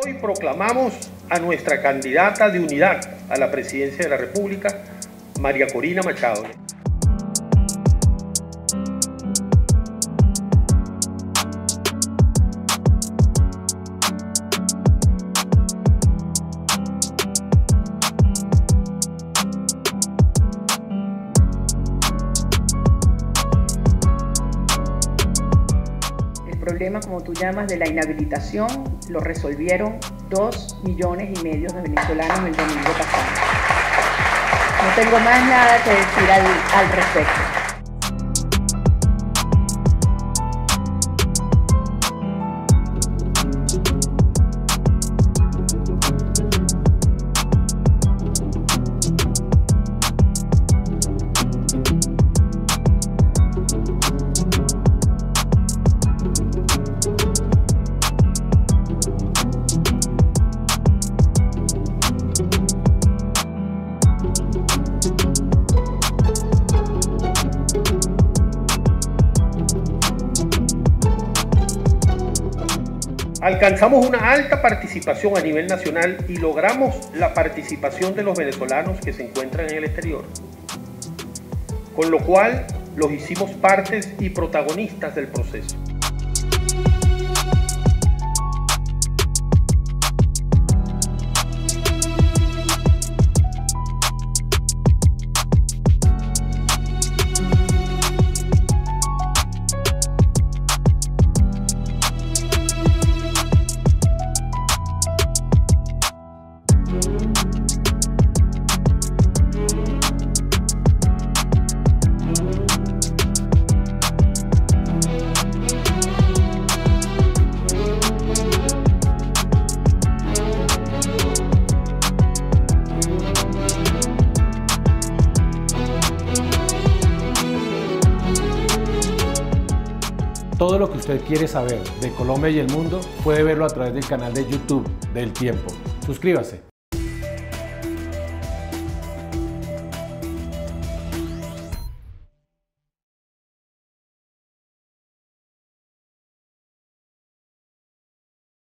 Hoy proclamamos a nuestra candidata de unidad a la presidencia de la República, María Corina Machado. El problema, como tú llamas, de la inhabilitación lo resolvieron 2,5 millones de venezolanos el domingo pasado. No tengo más nada que decir al respecto. Alcanzamos una alta participación a nivel nacional y logramos la participación de los venezolanos que se encuentran en el exterior, con lo cual los hicimos partes y protagonistas del proceso. Todo lo que usted quiere saber de Colombia y el mundo puede verlo a través del canal de YouTube del Tiempo. Suscríbase.